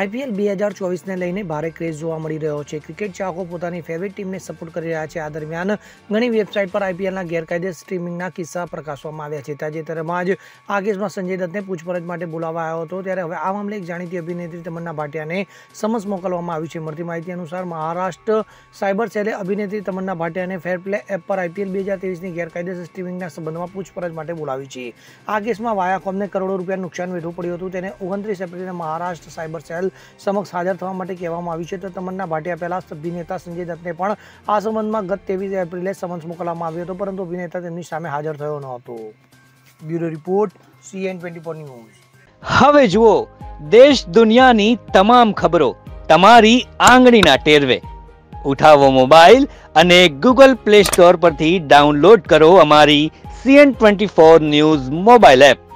IPL 2024ને લઈને ભારે craze જોવા મળી રહ્યો છે। ક્રિકેટ ચાહકો પોતાની ફેવરિટ ટીમને સપોર્ટ કરી રહ્યા છે। આ દરમિયાન ઘણી વેબસાઇટ પર આઈપીએલના ગેરકાયદે સ્ટ્રીમિંગના કિસ્સા પ્રકાશવામાં આવ્યા છે। તાજેતરમાં જ આ કેસમાં સંજય દત્તને પૂછપરછ માટે બોલાવવામાં આવ્યો હતો, ત્યારે હવે આ મામલે એક જાણીતી અભિનેત્રી તમન્ના ભાટિયાને સમન્સ મોકલવામાં આવ્યું છે। મળતી માહિતી અનુસાર મહારાષ્ટ્ર સાયબર સેલે અભિનેત્રી તમન્ના ભાટિયાને ફેર પ્લે એપ પર આઈપીએલ 2023ની ગેરકાયદેસર સ્ટ્રીમિંગના સંબંધમાં પૂછપરછ માટે બોલાવી છે। આ કેસમાં વાયાકોમને કરોડો રૂપિયાનું નુકસાન વેઠવું પડ્યું હતું। તેને 29 એપ્રિલે મહારાષ્ટ્ર સાયબર સેલ સમક્ષ હાજર થવા માટે કહેવામાં આવ્યું છે। તો તમન્ના ભાટિયા પહેલા અભિનેતા સંજય દત્તને પણ આ સંબંધમાં ગત 23 એપ્રિલે સમન્સ મોકલવામાં આવ્યો હતો, પરંતુ અભિનેતા તેમની સામે હાજર થયો ન હતો। Bureau report CN24 news. હવે જુઓ દેશ દુનિયાની તમામ ખબરો તમારી આંગળીના ટેરવે। ઉઠાવો મોબાઈલ અને ગૂગલ પ્લે સ્ટોર પરથી ડાઉનલોડ કરો અમારી CN24 ન્યૂઝ મોબાઈલ એપ।